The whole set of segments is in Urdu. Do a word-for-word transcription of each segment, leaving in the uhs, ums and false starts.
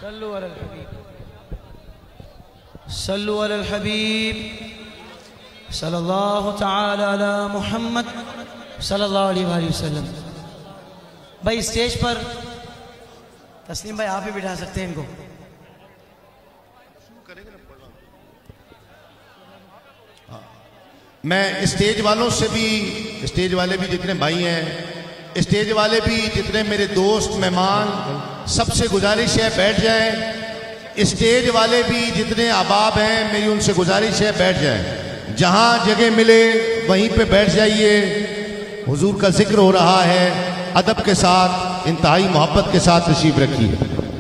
صلو علی الحبیب صلو علی الحبیب صلی اللہ تعالی علی محمد صلی اللہ علیہ وآلہ وسلم. بھائی اسٹیج پر تسلیم بھائی آپ ہی بٹھا سکتے ہیں ان کو. میں اسٹیج والوں سے بھی، اسٹیج والے بھی جتنے بھائی ہیں، اسٹیج والے بھی جتنے میرے دوست مہمان، سب سے گزارش ہے بیٹھ جائیں. اسٹیج والے بھی جتنے احباب ہیں میری ان سے گزارش ہے بیٹھ جائیں. جہاں جگہ ملے وہیں پہ بیٹھ جائیے. حضور کا ذکر ہو رہا ہے، ادب کے ساتھ، انتہائی محبت کے ساتھ تشریف رکھیے.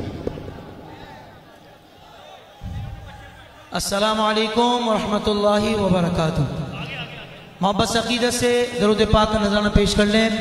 السلام علیکم ورحمۃ اللہ وبرکاتہ. محبت سے عقیدت سے درود پاک کا نذرانہ پیش کر لیں.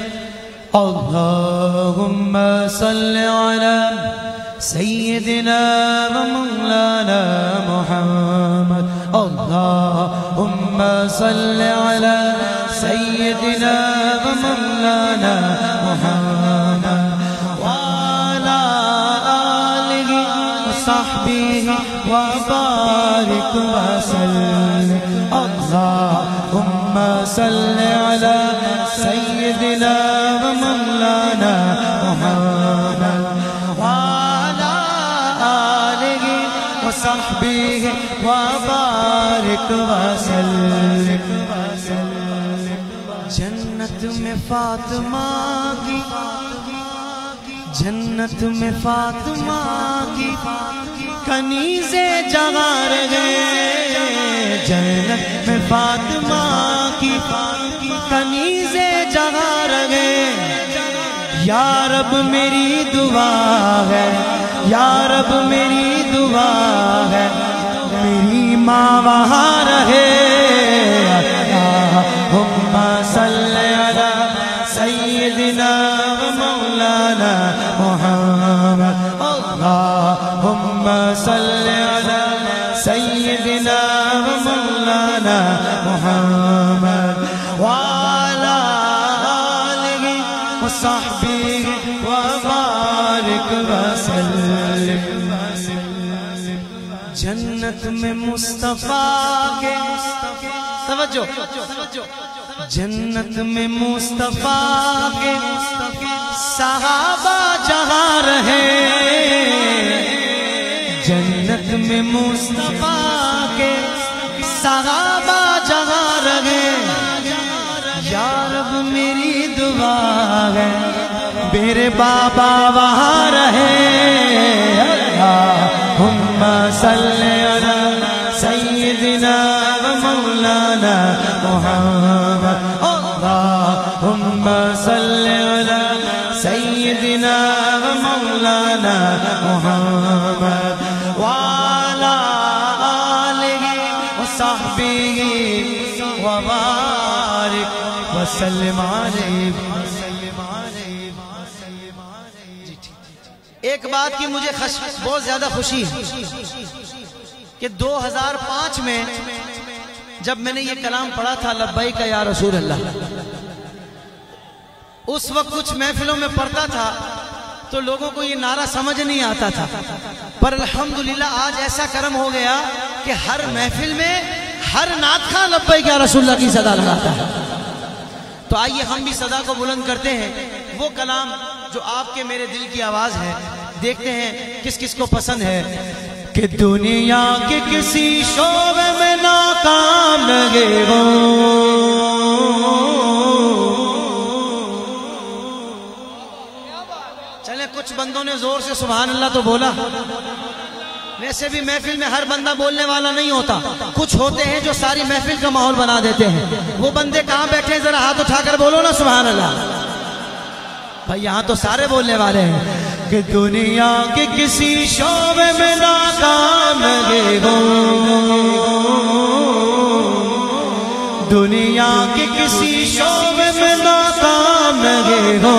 اللہم صلی علی سیدنا و مولانا محمد. اللہم صلی علی سیدنا و مولانا محمد وعلی آلہ وصحبہ وبارک وسلم. اللہم صلی علی سیدنا و مولانا محمد وعلی آلہ وصحبہ وبارک وسلم. جنت میں فاطمہ کی، جنت میں فاطمہ کی کنیزیں جگہ رہے. جنت میں فاطمہ کی کنیزیں جگہ رہے. یا رب میری دعا ہے، یا رب میری دعا ہے میری ماں وہاں رہے. اللہم صلی علی سیدنا و مولانا محمد. اللہم صلی علی سیدنا و مولانا محمد وعلی آلہ وصحبہ وبارک وسلم. جنت میں مصطفیٰ کے، توجہ، جنت میں مصطفیٰ کے صحابہ جہاں رہے. جنت میں مصطفیٰ کے صحابہ جہاں رہے. یا رب میری دعا ہے میرے بابا وہاں رہے. اللہم صلی علی سیدنا و مولانا محمد. اللہم صلی علی سیدنا و مولانا محمد وعلی آلہ وصحبہ وبارک وسلم علیہ. ایک بات کی مجھے بہت زیادہ خوشی ہے کہ دو ہزار پانچ میں جب میں نے یہ کلام پڑھا تھا لبیک یا رسول اللہ، اس وقت کچھ محفلوں میں پڑھتا تھا تو لوگوں کو یہ نعرہ سمجھ نہیں آتا تھا. پر الحمدللہ آج ایسا کرم ہو گیا کہ ہر محفل میں ہر نعت خواں لبیک یا رسول اللہ کی صدا لگاتا ہے. تو آئیے ہم بھی صدا کو بلند کرتے ہیں. وہ کلام جو آپ کے میرے دل کی آواز ہے، دیکھتے ہیں کس کس کو پسند ہے. کہ دنیا کے کسی شعبے میں ناکام لگے ہو، چلیں کچھ بندوں نے زور سے سبحان اللہ تو بولا. ویسے بھی محفل میں ہر بندہ بولنے والا نہیں ہوتا، کچھ ہوتے ہیں جو ساری محفل کا ماحول بنا دیتے ہیں. وہ بندے کہاں بیٹھے ہیں ذرا ہاتھ اٹھا کر بولو نا سبحان اللہ. بھائی یہاں تو سارے بولنے والے ہیں. کہ دنیا کے کسی شعبے میں ناکام لگے ہو، دنیا کے کسی شعبے میں ناکام لگے ہو.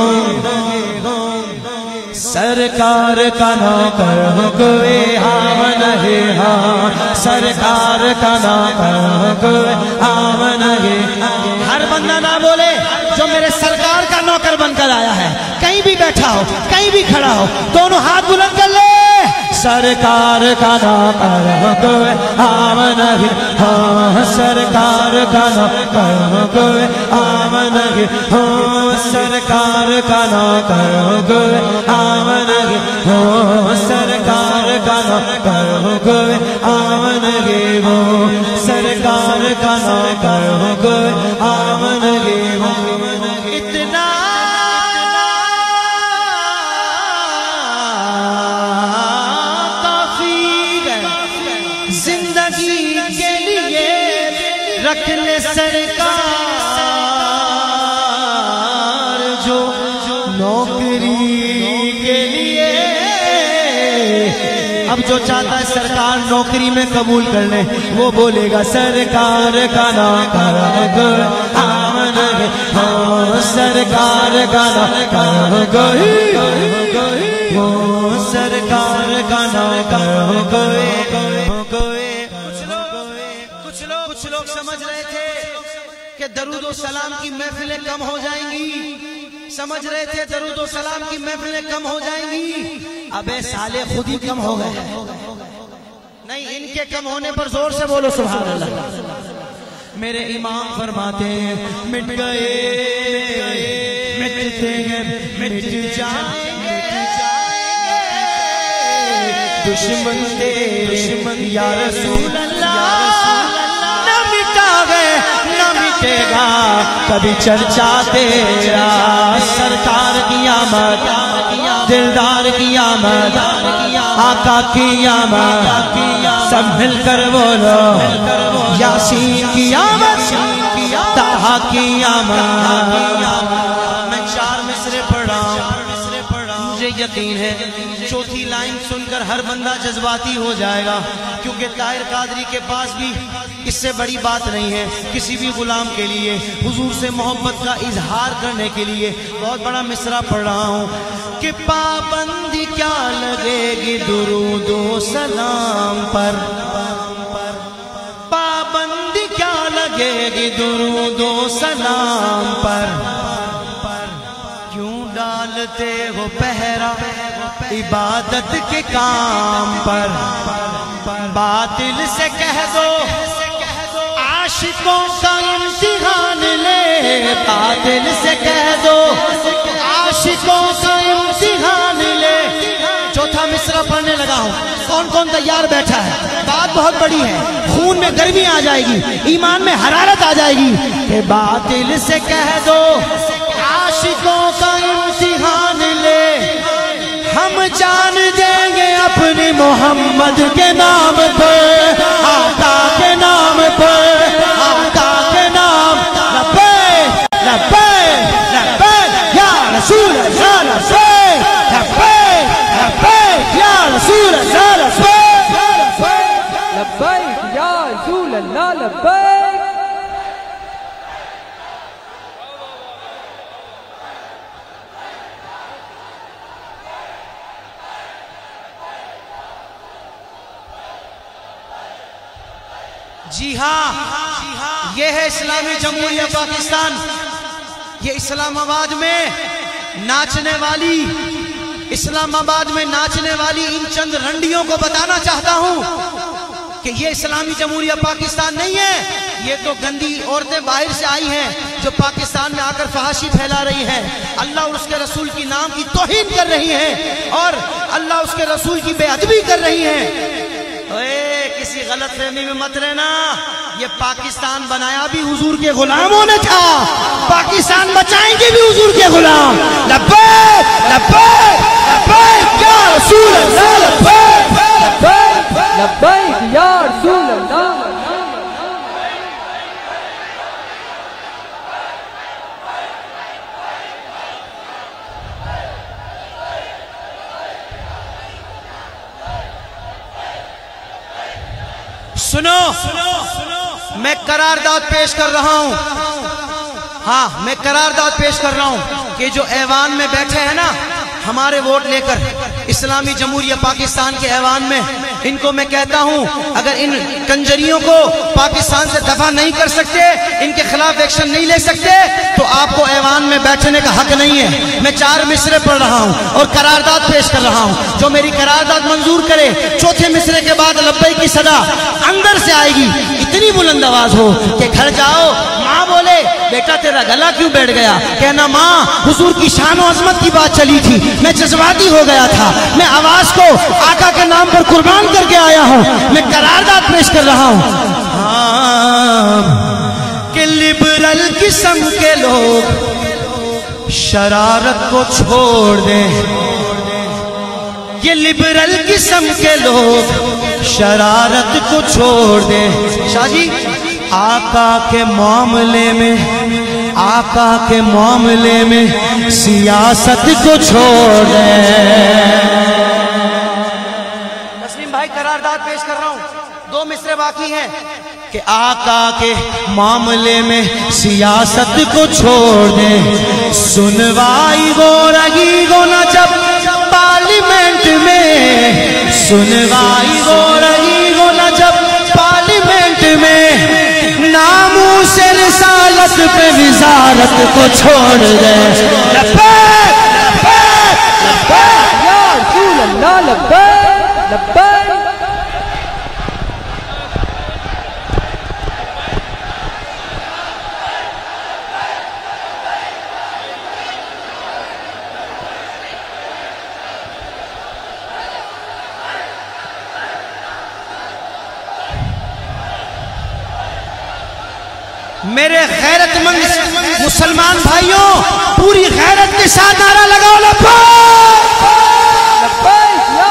سرکار کا نوکر ہو کوئی ہاں نہیں ہاں، سرکار کا نوکر ہو کوئی ہاں نہیں. ہر بندہ نہ بولے جو میرے سرکار کا نوکر بن کر آیا ہے. کہیں بھی بیٹھا ہو، کہیں بھی کھڑا ہو، دونوں ہاتھ بلند کر لے. سرکار کا نام کرو کوئی عام نہیں ہو سرکار کا نام کرو کوئی عام نہیں ہو سرکار کا نام کرو کوئی عام نہیں ہو سرکار کا نام کرو کوئی عام نہیں ہو سرکار کا نام کرو کوئی عام نہیں ہو اتنا رکھ لے سرکار جو نوکری کے لیے اب جو چاہتا ہے سرکار نوکری میں قبول کر لے وہ بولے گا سرکار کا نام کرو کوئی عام نہیں ہو سرکار کا نام کرو کوئی ہو سرکار کا نام کرو کوئی کچھ لوگ سمجھ رہے تھے کہ درود و سلام کی محفلیں کم ہو جائیں گی سمجھ رہے تھے درود و سلام کی محفلیں کم ہو جائیں گی ابے سالے خود ہی کم ہو گئے نہیں ان کے کم ہونے پر زور سے بولو سبحان اللہ میرے امام فرماتے ہیں مٹ گئے مٹتے ہیں مٹ جائیں گے دشمن دشمن یا رسول اللہ نہ مٹے گا کبھی چرچا تیرا سرکار کی آمد دلدار کی آمد آقا کی آمد سب مل کر بولو یاسین کی آمد طہا کی آمد میں چار مصرے پڑھا مجھے یقین ہے چوتھی لائن سن کر ہر بندہ جذباتی ہو جائے گا کیونکہ طاہر قادری کے پاس بھی اس سے بڑی بات نہیں ہے کسی بھی غلام کے لیے حضور سے محبت کا اظہار کرنے کے لیے بہت بڑا مصرع پڑھ رہا ہوں کہ پابندی کیا لگے گی درود و سلام پر پابندی کیا لگے گی درود و سلام پر کیوں ڈالتے ہو پہرا عبادت کے کام پر باطل سے کہہ دو عاشقوں کا امتحان لے باطل سے کہہ دو عاشقوں کا امتحان لے چوتھا مصرع پڑھنے لگا ہوں کون کون تیار بیٹھا ہے بات بہت بڑی ہے خون میں گرمی آ جائے گی ایمان میں حرارت آ جائے گی کہ باطل سے کہہ دو عاشقوں کا امتحان لے ہم جان دیں گے اپنی محمد کے نام پر آقا کے نام پر آقا کے نام لبیک لبیک لبیک یا رسول اللہ لبیک لبیک لبیک یا رسول اللہ لبیک لبیک یا رسول اللہ لبیک جی ہاں یہ ہے اسلامی جمہوریہ پاکستان یہ اسلام آباد میں ناچنے والی اسلام آباد میں ناچنے والی ان چند رنڈیوں کو بتانا چاہتا ہوں کہ یہ اسلامی جمہوریہ پاکستان نہیں ہے یہ تو گندی عورتیں باہر سے آئی ہیں جو پاکستان میں آ کر فحاشی پھیلا رہی ہیں اللہ اور اس کے رسول کی نام کی توہین کر رہی ہیں اور اللہ اس کے رسول کی بے ادبی کر رہی ہیں اے کسی غلط فہمی میں مت رہنا یہ پاکستان بنایا بھی حضور کے غلاموں نے تھا پاکستان بچائیں گے بھی حضور کے غلام لبیک لبیک لبیک یا رسول اللہ لبیک لبیک لبیک یا رسول اللہ سنو میں قرارداد پیش کر رہا ہوں ہاں میں قرارداد پیش کر رہا ہوں کہ جو ایوان میں بیٹھے ہیں نا ہمارے ووٹ لے کر اسلامی جمہوریہ پاکستان کے ایوان میں इनको मैं कहता हूं, अगर इन कंजरियों को पाकिस्तान से दफा नहीं कर सकते, इनके खिलाफ एक्शन नहीं ले सकते, तो आपको ऐवान में बैठने का हक नहीं है। मैं चार मिसरे पढ़ रहा हूं और करारदाद पेश कर रहा हूं। जो मेरी करारदाद मंजूर करे, चौथे मिसरे के बाद लब्बैक की सदा अंदर से आएगी, इतनी बुलंद आवाज हो कि घर जाओ, माँ बोले बेटा तेरा गला क्यों बैठ गया, कहना माँ हुजूर की शान और अजमत की बात चली थी, मैं जज्बाती हो गया था, मैं आवाज को आका के नाम पर कुर्बान करके आया हूं, मैं करारदाद पेश कर रहा हूं। हाँ, कि लिबरल किस्म के लोग शरारत को छोड़ दें, ये लिबरल किस्म के लोग शरारत को छोड़ दें। शाह जी, आका के मामले में, आका के मामले में सियासत को छोड़ दें। तस्लीम भाई करारदाद पेश कर रहा हूं, दो मिसरे बाकी हैं कि आका के मामले में सियासत को छोड़ दें। सुनवाई गो रगी गो न जब पार्लियामेंट में, सुनवाई गो रगी गो न जब पार्लियामेंट में, नामू से रिसालत पे विजारत को छोड़ दे। लब्बैक लब्बैक लब्बैक या रसूल अल्लाह, लब्बैक लब्बैक। मेरे गैरतमंद मुसलमान भाइयों, पूरी गैरत के साथ नारा लगाओ लब्बैक लब्बैक या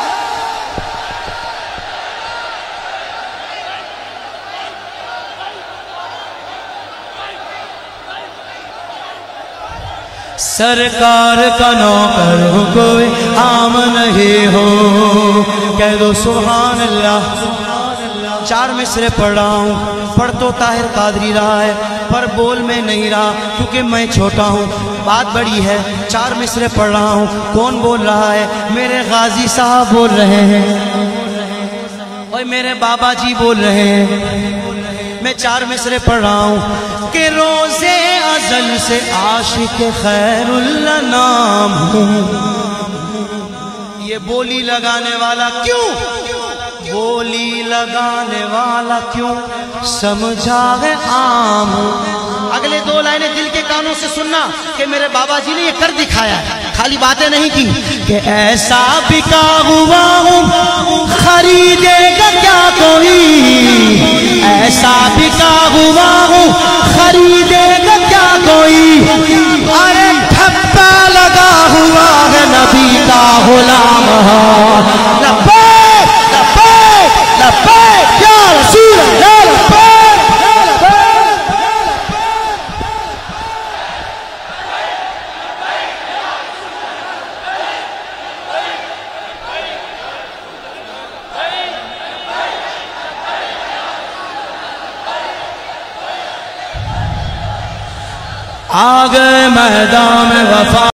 सरकार का नौकर हो कोई आम नहीं हो, कह दो सुभान अल्लाह। चार मिसरे पढ़ रहा हूँ, पढ़ तो ताहिर कादरी रहा है पर बोल में नहीं रहा, क्योंकि मैं छोटा हूँ, बात बड़ी है। चार मिसरे पढ़ रहा हूँ, कौन बोल रहा है? मेरे गाजी साहब बोल रहे हैं और मेरे बाबा जी बोल रहे हैं। मैं चार मिसरे पढ़ रहा हूँ कि रोज़े अज़ल से आशिक खैरुल्ला नाम हूँ। ये बोली लगाने वाला क्यों, बोली लगाने वाला क्यों, समझा है आम। अगले दो लाइनें दिल के कानों से सुनना कि मेरे बाबा जी ने ये कर दिखाया है, खाली बातें नहीं की कि ऐसा बिका हुआ हूँ खरीदेगा क्या कोई, ऐसा बिका हुआ हूँ खरीदेगा क्या कोई। अरे ठप्पा लगा हुआ है नबी का गुलाम। लब्बैक लब्बैक लब्बैक या रसूल अल्लाह, लब्बैक। आ गए मैदान में वफा